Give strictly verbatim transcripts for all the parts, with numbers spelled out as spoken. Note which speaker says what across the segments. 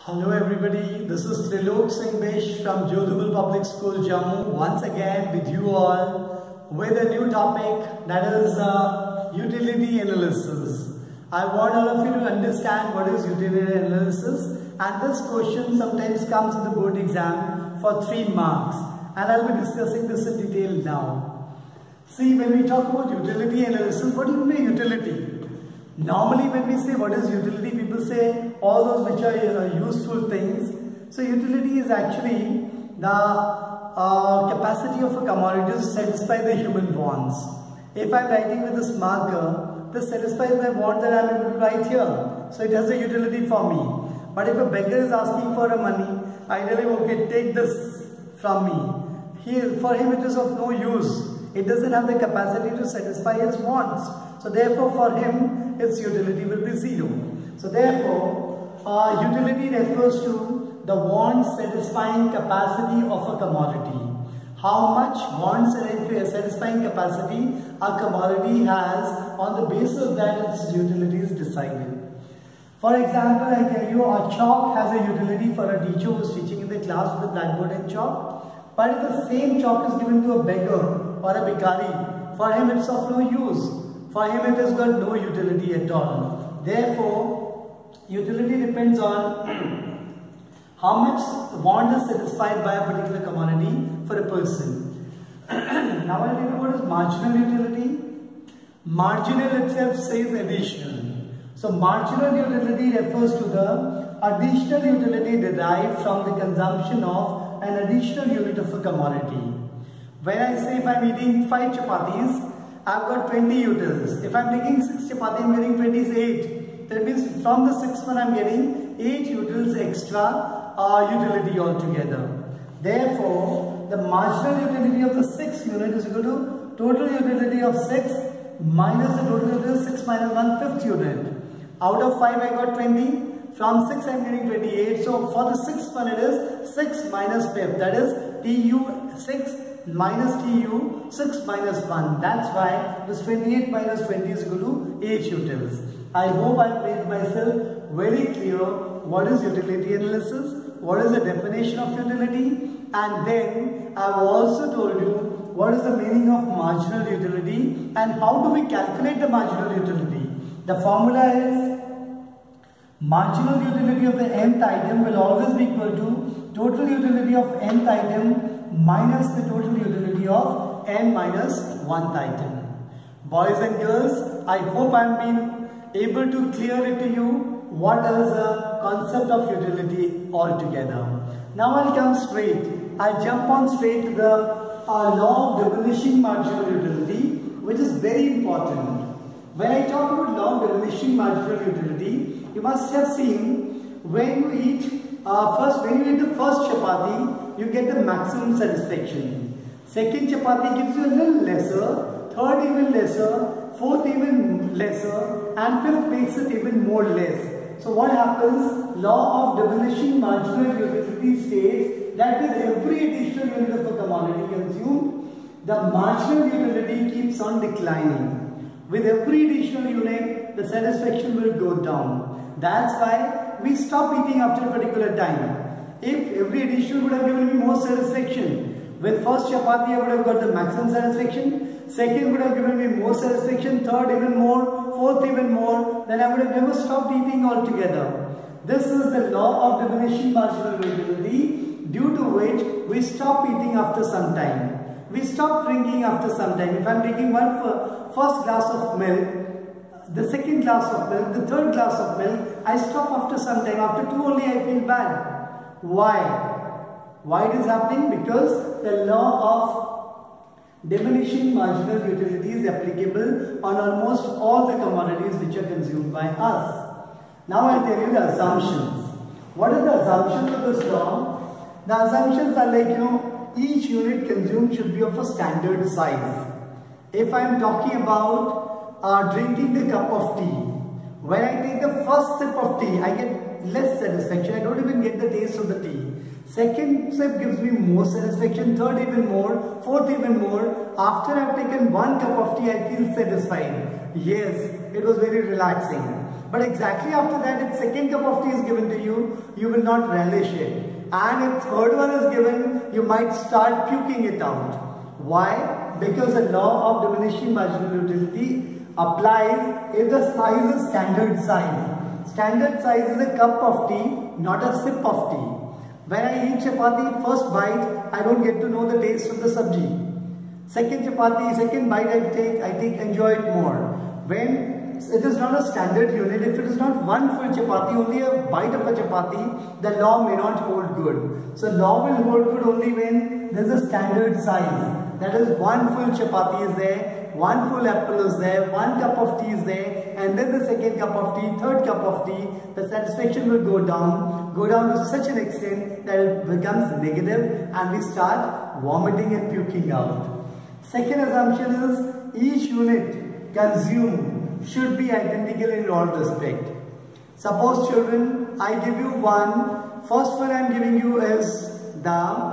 Speaker 1: Hello everybody, this is Trilok Singh from Jodhpur Public School, Jammu, once again with you all with a new topic, that is uh, utility analysis. I want all of you to understand what is utility analysis, and this question sometimes comes in the board exam for three marks, and I'll be discussing this in detail now. See, when we talk about utility analysis, what do you mean utility? Normally when we say what is utility, people say all those which are uh, useful things. So utility is actually the uh, capacity of a commodity to satisfy the human wants. If I am writing with this marker, this satisfies my want that I am able to write here. So it has a utility for me. But if a beggar is asking for a money, I tell him, okay, take this from me. He, for him it is of no use. It doesn't have the capacity to satisfy his wants. So therefore for him, its utility will be zero. So therefore, uh, utility refers to the want satisfying capacity of a commodity. How much want satisfying capacity a commodity has, on the basis of that its utility is decided. For example, I tell you a chalk has a utility for a teacher who is teaching in the class with blackboard and chalk. But if the same chalk is given to a beggar or a bhikari, for him it's of no use. For him it has got no utility at all. Therefore, utility depends on how much want is satisfied by a particular commodity for a person. Now I'll tell you what is marginal utility. Marginal itself says additional. So marginal utility refers to the additional utility derived from the consumption of an additional unit of a commodity. When I say if I am eating five chapatis, I have got twenty utils. If I am taking six chapati, I am getting twenty-eight. That means from the sixth one I am getting eight utils extra uh, utility altogether. Therefore, the marginal utility of the sixth unit is equal to total utility of six minus the total utility of six minus one fifth unit. Out of five I got twenty. From six I am getting twenty-eight. So for the sixth one it is six minus fifth. That is T U six minus T U six minus one. That's why this twenty-eight minus twenty is equal to eight utils. I hope I made myself very clear what is utility analysis, what is the definition of utility, and then I have also told you what is the meaning of marginal utility and how do we calculate the marginal utility. The formula is marginal utility of the nth item will always be equal to total utility of nth item minus the total utility of n minus one item. Boys and girls, I hope I am being able to clear it to you what is the concept of utility altogether. Now I'll come straight. I'll jump on straight to the uh, law of diminishing marginal utility, which is very important. When I talk about law of diminishing marginal utility, you must have seen when you eat uh, first when you eat the first chapati, you get the maximum satisfaction. Second chapati gives you a little lesser, third even lesser, fourth even lesser, and fifth makes it even more less. So what happens? Law of diminishing marginal utility states that with every additional unit of a commodity consumed, the marginal utility keeps on declining. With every additional unit, the satisfaction will go down. That's why we stop eating after a particular time. If every additional would have given me more satisfaction, with first chapati I would have got the maximum satisfaction, second would have given me more satisfaction, third even more, fourth even more, then I would have never stopped eating altogether. This is the law of diminishing marginal utility, due to which we stop eating after some time. We stop drinking after some time. If I am drinking one first glass of milk, the second glass of milk, the third glass of milk, I stop after some time. After two only I feel bad. Why? Why it is happening? Because the law of diminishing marginal utility is applicable on almost all the commodities which are consumed by us. Now I tell you the assumptions. What are the assumptions of this law? The assumptions are like, you know, each unit consumed should be of a standard size. If I am talking about uh, drinking the cup of tea, when I take the first sip of tea, I get less satisfaction. I don't even get the taste of the tea. Second sip gives me more satisfaction, third even more, fourth even more. After I have taken one cup of tea, I feel satisfied. Yes, it was very relaxing. But exactly after that, if second cup of tea is given to you, you will not relish it. And if third one is given, you might start puking it out. Why? Because the law of diminishing marginal utility applies if the size is standard size. Standard size is a cup of tea, not a sip of tea. When I eat chapati, first bite, I don't get to know the taste of the sabji. Second chapati, second bite I take, I take enjoy it more. When it is not a standard unit, if it is not one full chapati, only a bite of a chapati, the law may not hold good. So law will hold good only when there is a standard size. That is, one full chapati is there, one full apple is there, one cup of tea is there, and then the second cup of tea, third cup of tea, the satisfaction will go down, go down to such an extent that it becomes negative and we start vomiting and puking out. Second assumption is each unit consumed should be identical in all respect. Suppose children, I give you one, first one I am giving you is the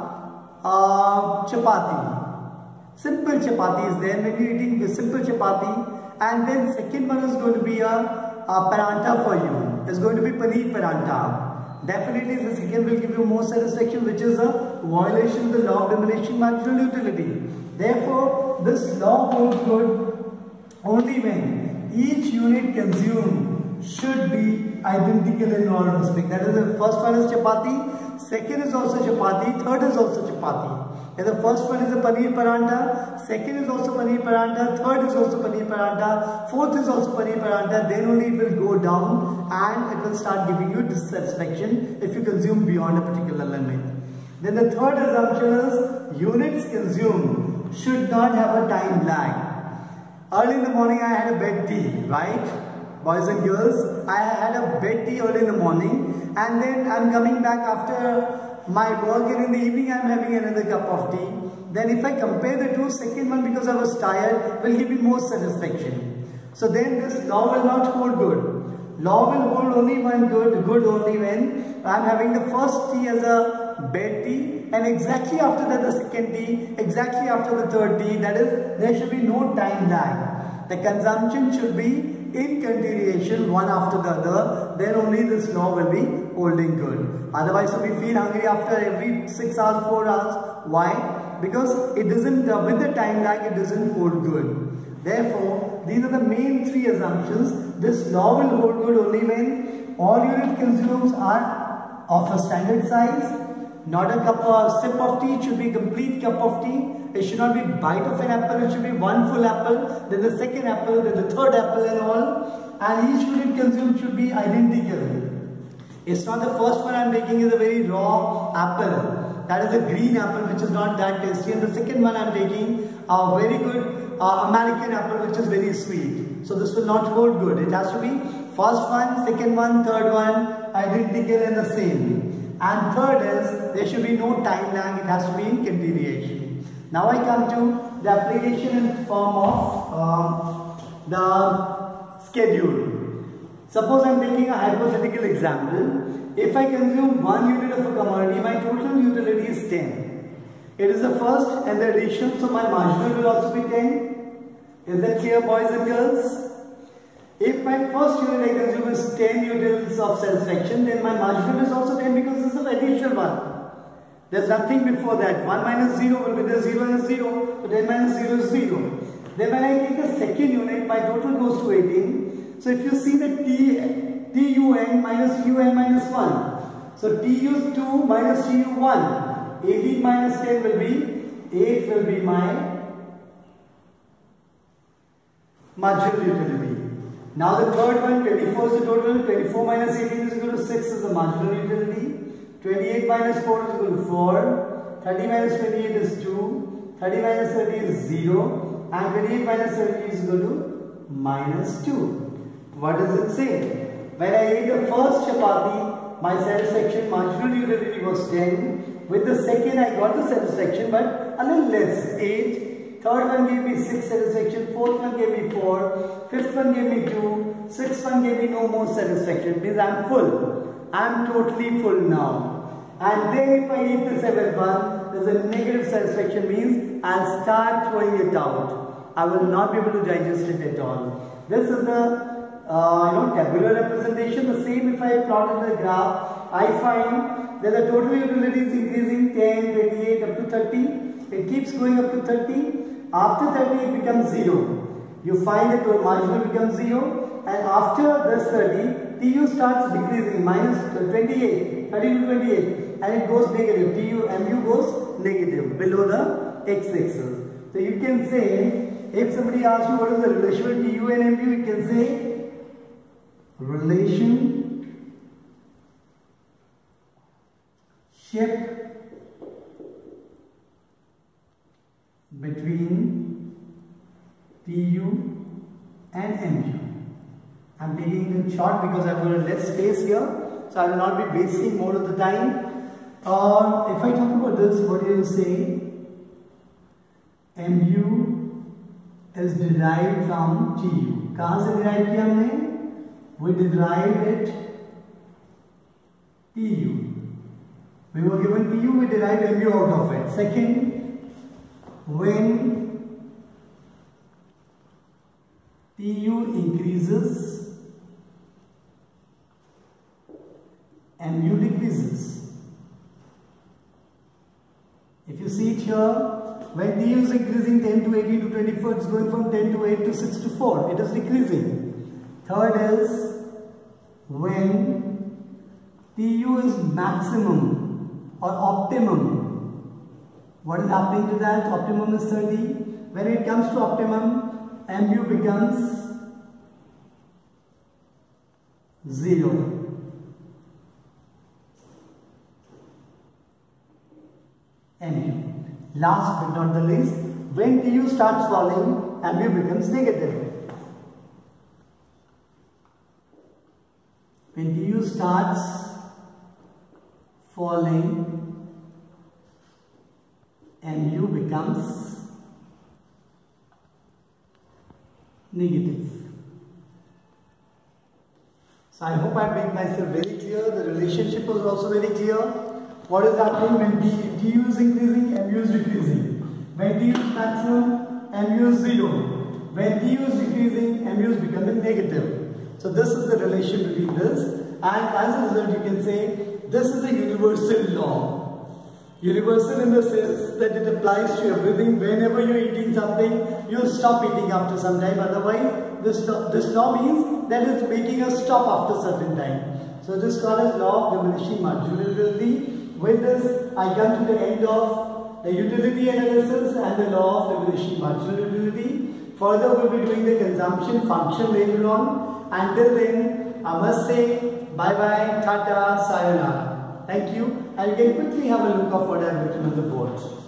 Speaker 1: uh, chapati. Simple chapati is there, when you are eating the simple chapati, and then second one is going to be a, a paranta for you. It's going to be paneer paranta. Definitely the second will give you more satisfaction, which is a violation of the law of diminishing marginal utility. Therefore, this law holds good only when each unit consumed should be identical in all respect. That is, the first one is chapati, second is also chapati, third is also chapati. And the first one is a paneer paranta, second is also paneer paranta, third is also paneer paranta, fourth is also paneer paranta, then only it will go down and it will start giving you dissatisfaction if you consume beyond a particular limit. Then the third assumption is units consumed should not have a time lag. Early in the morning I had a bed tea, right? Boys and girls, I had a bed tea early in the morning, and then I am coming back after my work, and in the evening I am having another cup of tea. Then if I compare the two, second one, because I was tired, will give me more satisfaction. So then this law will not hold good. Law will hold only one good, good only when I am having the first tea as a bed tea, and exactly after that the second tea, exactly after the third tea. That is, there should be no time lag. The consumption should be in continuation, one after the other, then only this law will be holding good. Otherwise, so we feel hungry after every six hours, four hours. Why? Because it doesn't, uh, with the time lag, it doesn't hold good. Therefore, these are the main three assumptions. This law will hold good only when all unit consumes are of a standard size. Not a cup or sip of tea, it should be a complete cup of tea. It should not be bite of an apple, it should be one full apple, then the second apple, then the third apple and all. And each unit consumed should be identical. It's not the first one I am taking is a very raw apple. That is a green apple which is not that tasty. And the second one I am taking a very good uh, American apple which is very sweet. So this will not hold good. It has to be first one, second one, third one, identical and the same. And third is, there should be no time lag, it has to be in continuation. Now I come to the application in form of uh, the schedule. Suppose I am taking a hypothetical example. If I consume one unit of a commodity, my total utility is ten. It is the first and the addition, so my marginal will also be ten. Is that clear, boys and girls? If my first unit I consume is ten units of satisfaction, then my marginal is also ten because this is an additional one. There is nothing before that. one minus zero will be the zero and zero. So ten minus zero is zero. Then when I take the second unit, my total goes to eighteen. So if you see the T, T U N minus U N minus one. So T U two minus T U one. eighteen minus ten will be, eight will be my marginal utility. Now the third one, twenty-four is the total, twenty-four minus eighteen is equal to six is the marginal utility, twenty-eight minus four is equal to four, thirty minus twenty-eight is two, thirty minus thirty is zero, and twenty-eight minus thirty is equal to minus two. What does it say? When I ate the first chapati, my satisfaction marginal utility was ten, with the second I got the satisfaction but a little less, eight. Third one gave me six satisfaction, fourth one gave me four, fifth one gave me two, sixth one gave me no more satisfaction. It means I am full. I am totally full now. And then if I eat the seventh one, there is a negative satisfaction, means I will start throwing it out. I will not be able to digest it at all. This is the uh, you know, tabular representation. The same if I plot in the graph, I find that the total utility is increasing ten, twenty-eight up to thirty. It keeps going up to thirty. After thirty it becomes zero. You find that the marginal becomes zero, and after this thirty, T U starts decreasing, minus twenty-eight, thirty to twenty-eight, and it goes negative. T U, M U goes negative below the x-axis. So you can say, if somebody asks you what is the relation between T U and M U, you can say relation ship between T U and M U. I am taking it short because I have got less space here, so I will not be wasting more of the time. Uh, if I talk about this, what do you say? M U is derived from T U. कहाँ से derive किया हमने? We derived it T U. We were given T U, we derived M U out of it. Second, when T U increases, M U decreases. If you see it here, when T U is increasing ten to eighteen to twenty-four, it is going from ten to eight to six to four. It is decreasing. Third is when T U is maximum or optimum. What is happening to that? Optimum is thirty. When it comes to optimum, M U becomes zero. M U. Last but not the least, when T U starts falling, M U becomes negative. When T U starts falling, M U becomes negative. So I hope I made myself very clear. The relationship was also very clear. What is happening when T U is increasing, M U is decreasing. When T U is maximum, M U is zero. When T U is decreasing, M U is becoming negative. So this is the relation between this, and as a result you can say this is a universal law. Universal in the sense that it applies to everything. Whenever you are eating something, you stop eating after some time. Otherwise, this, this law means that it's making us stop after certain time. So this is called as law of diminishing marginal utility. With this, I come to the end of the utility analysis and the law of diminishing marginal utility. Further, we will be doing the consumption function later on. Until then, I must say bye-bye, tata, sayonara. Thank you. And you can quickly have a look of what I have written on the board.